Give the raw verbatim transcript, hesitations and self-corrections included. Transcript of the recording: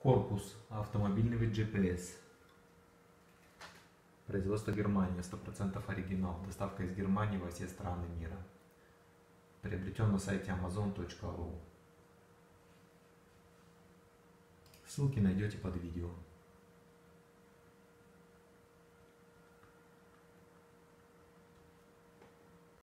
Корпус автомобильный вид джи пи эс. Производство Германия, сто процентов оригинал. Доставка из Германии во все страны мира. Приобретен на сайте амазон точка ру. Ссылки найдете под видео.